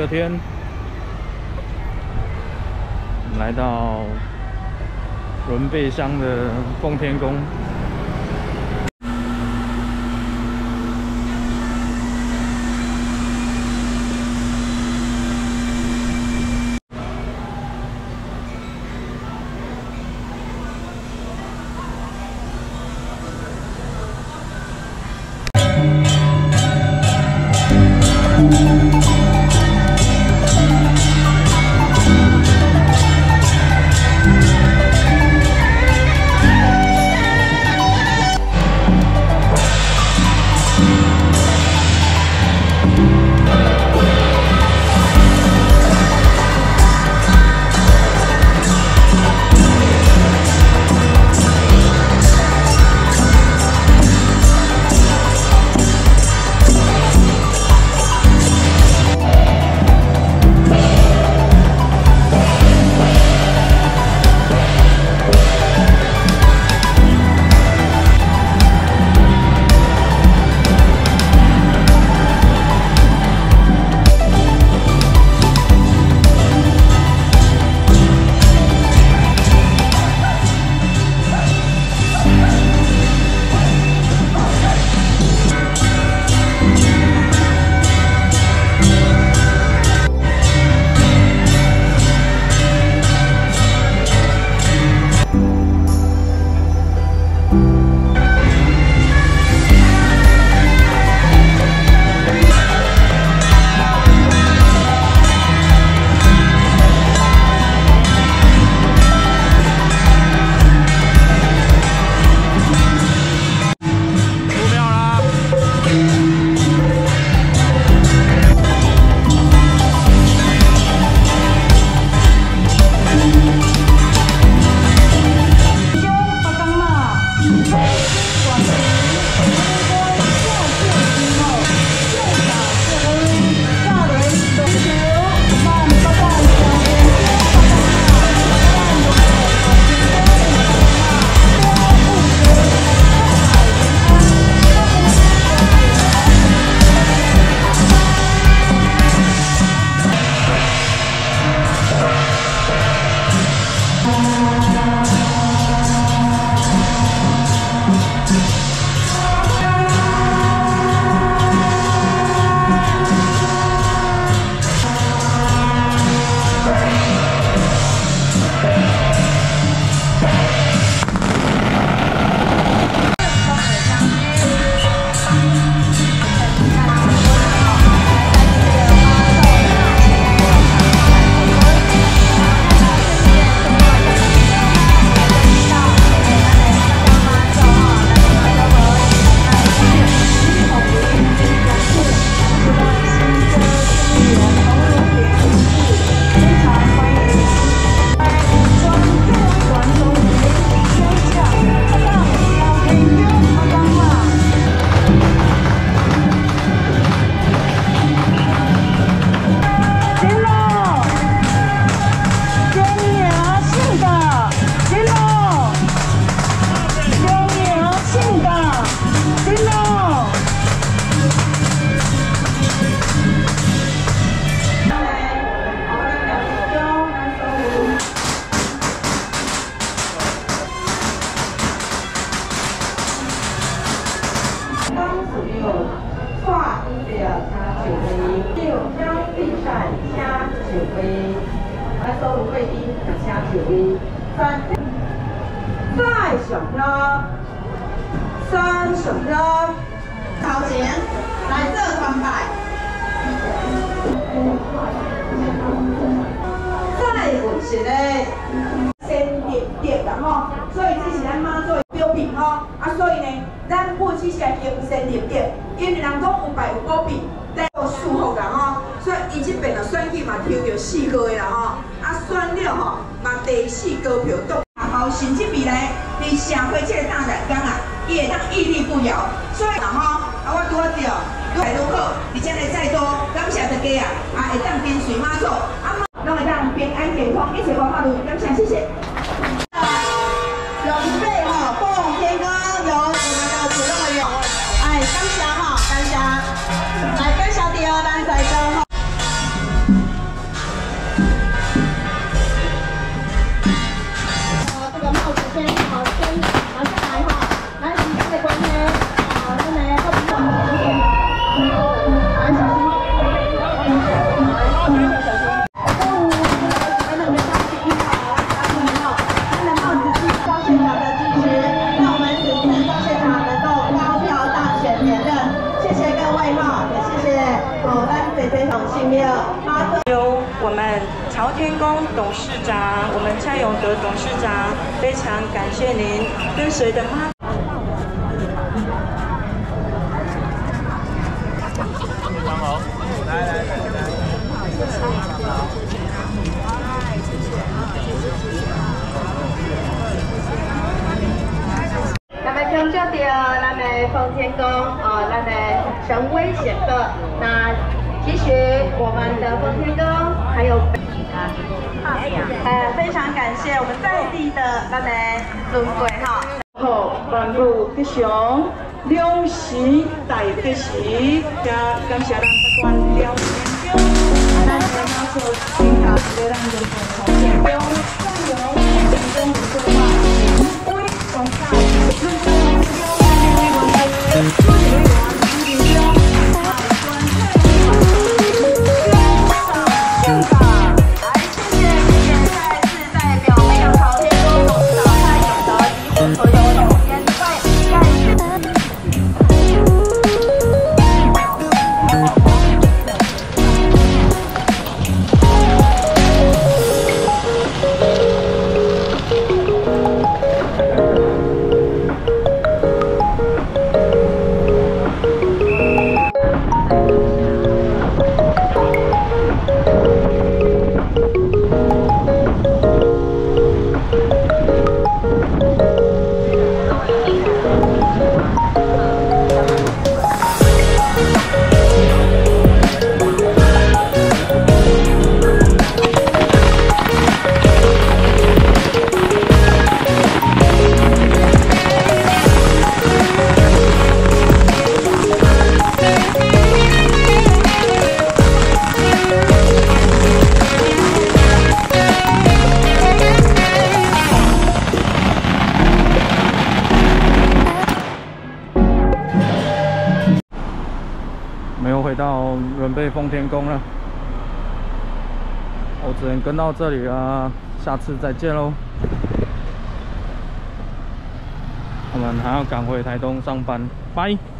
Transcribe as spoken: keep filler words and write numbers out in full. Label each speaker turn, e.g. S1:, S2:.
S1: 二天，来到仑背乡的奉天宫。
S2: 收入贵宾加九位，三再上车，三上车，头前来做团拜，再有是咧先立德啦吼，所以这是咱妈祖的标品吼，啊所以呢，咱过去是来行先立德，因为人讲有拜有保庇。 做祝福啦吼，所以伊这边啊选举嘛抽到四个啦吼，啊选了吼嘛第四高票中，后甚至未来伫社会这个大染缸啊，伊会当屹立不摇。所以啦吼，啊我拄啊着愈来愈好，而且呢再多感谢大家啊，啊会当跟随妈祖，啊拢会当平安健康，一切万法如意，感谢谢谢。准备吼，奉天宫由我们的主任委员，哎感谢吼，感谢。 来，跟小弟儿，咱在这。
S3: 朝天宫董事长，我们蔡永德董事长，非常感谢您跟随的妈。
S1: 非常好，来来来来，
S4: 那么感谢到咱的奉天宫啊，咱的神威显赫。那其实我们的奉天宫还有呃，非常感谢我们在地的咱的尊贵哈。好，万物吉祥，两时大吉时，加感谢咱不管了天宫，咱的马祖新加坡咱人民朝天宫，再有天宫文化前规广大，论中央中央。
S1: 没有回到伦贝奉天宫了，我只能跟到这里了，下次再见喽。我们还要赶回台东上班，拜。